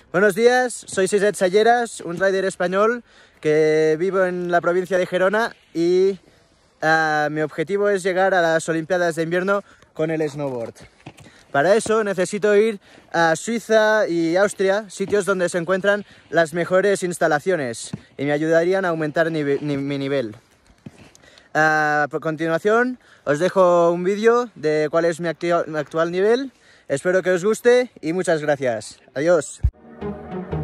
Buenos días, soy Sisset Salleras, un rider español que vivo en la provincia de Gerona y mi objetivo es llegar a las Olimpiadas de invierno con el snowboard. Para eso necesito ir a Suiza y Austria, sitios donde se encuentran las mejores instalaciones y me ayudarían a aumentar mi nivel. A continuación os dejo un vídeo de cuál es mi actual nivel. Espero que os guste y muchas gracias. Adiós.